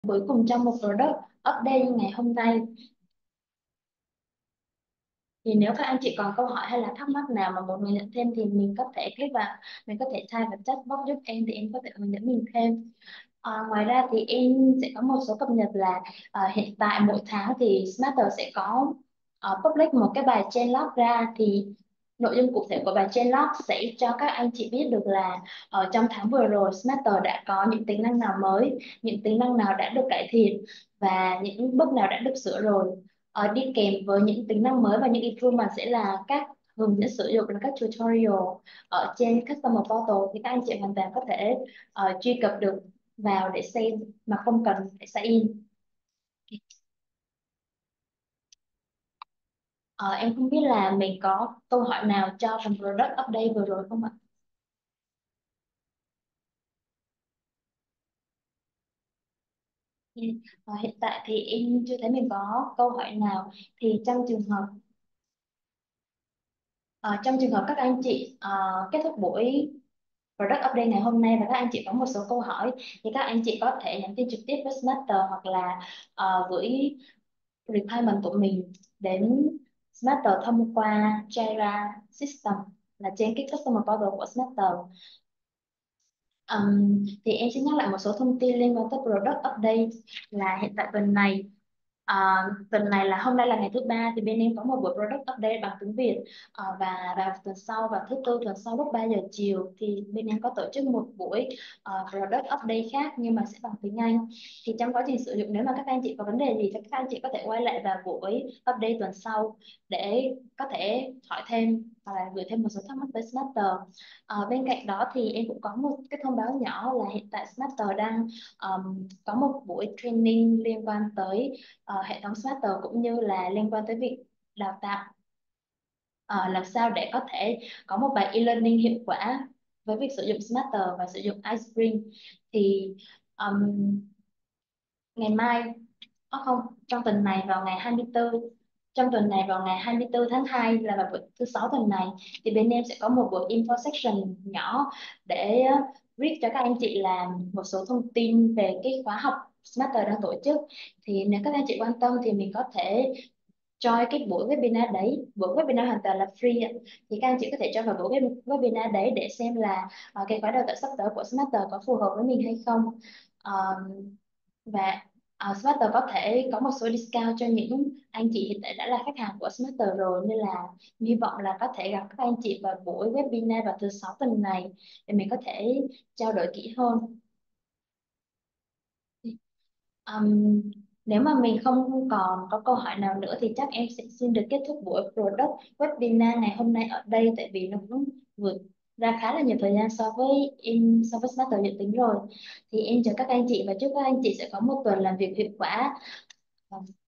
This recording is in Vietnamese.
cuối cùng trong một product update như ngày hôm nay. Thì nếu các anh chị còn câu hỏi hay là thắc mắc nào mà muốn hướng dẫn thêm thì mình có thể click vào, mình có thể type vào chat box giúp em thì em có thể hướng dẫn mình thêm. Ngoài ra thì em sẽ có một số cập nhật là hiện tại mỗi tháng thì Smarter sẽ có public một cái bài changelog ra, thì nội dung cụ thể của bài changelog sẽ cho các anh chị biết được là ở trong tháng vừa rồi Smarter đã có những tính năng nào mới, những tính năng nào đã được cải thiện và những bước nào đã được sửa rồi. Đi kèm với những tính năng mới và những improvement sẽ là các hướng dẫn sử dụng, là các tutorial ở trên Customer Portal, thì các anh chị hoàn toàn có thể truy cập được vào để xem mà không cần phải sign in. Em không biết là mình có câu hỏi nào cho phần product update vừa rồi không ạ? Ừ. Hiện tại thì em chưa thấy mình có câu hỏi nào. Thì trong trường hợp các anh chị kết thúc buổi product update ngày hôm nay và các anh chị có một số câu hỏi thì các anh chị có thể nhắn tin trực tiếp với Smarter hoặc là gửi requirement của mình đến Smarter thông qua Jira System, là trên cái customer portal của Smarter. Thì em xin nhắc lại một số thông tin liên quan tới product update. Là hiện tại tuần này là hôm nay là ngày thứ ba, thì bên em có một buổi product update bằng tiếng Việt. Và vào tuần sau, vào thứ tư tuần sau lúc 3 giờ chiều thì bên em có tổ chức một buổi product update khác nhưng mà sẽ bằng tiếng Anh. Thì trong quá trình sử dụng, nếu mà các anh chị có vấn đề gì thì các anh chị có thể quay lại vào buổi update tuần sau để có thể hỏi thêm hoặc là gửi thêm một số thắc mắc tới Smarter. Bên cạnh đó thì em cũng có một cái thông báo nhỏ là hiện tại Smarter đang có một buổi training liên quan tới hệ thống Smarter, cũng như là liên quan tới việc đào tạo làm sao để có thể có một bài e-learning hiệu quả với việc sử dụng Smarter và sử dụng iSpring. Thì um, ngày mai, không, trong tuần này vào ngày 24, trong tuần này vào ngày 24 tháng 2 là vào buổi thứ sáu tuần này, thì bên em sẽ có một buổi info section nhỏ để brief cho các anh chị làm một số thông tin về cái khóa học Smarter đang tổ chức. Thì nếu các anh chị quan tâm thì mình có thể join cái buổi webinar đấy. Buổi webinar hoàn toàn là free ạ. Thì các anh chị có thể cho vào buổi webinar đấy để xem là cái khóa đào tạo sắp tới của Smarter có phù hợp với mình hay không. Ờ, và Smarter có thể có một số discount cho những anh chị hiện tại đã là khách hàng của Smarter rồi, nên là hy vọng là có thể gặp các anh chị vào buổi webinar vào thứ sáu tuần này để mình có thể trao đổi kỹ hơn. Ừm, Nếu mà mình không còn có câu hỏi nào nữa thì chắc em sẽ xin được kết thúc buổi product webinar ngày hôm nay ở đây, tại vì nó cũng vượt ra khá là nhiều thời gian so với Smarter dự tính rồi. Thì em chào các anh chị và chúc các anh chị sẽ có một tuần làm việc hiệu quả.